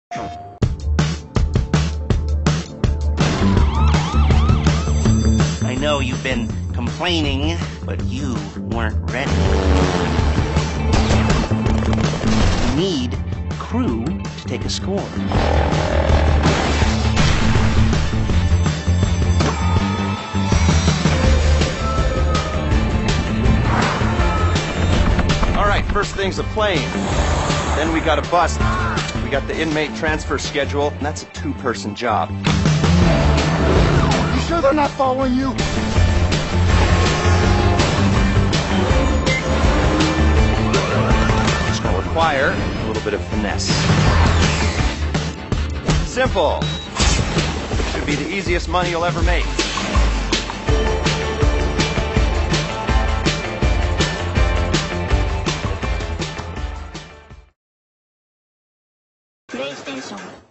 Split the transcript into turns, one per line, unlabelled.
I know you've been complaining, but you weren't ready. You need crew to take a score.
Alright, first thing's a plane. Then we got a bus. We got the inmate transfer schedule, and that's a two-person job.
You sure they're not following you?
It's gonna require a little bit of finesse. Simple. Should be the easiest money you'll ever make.
PlayStation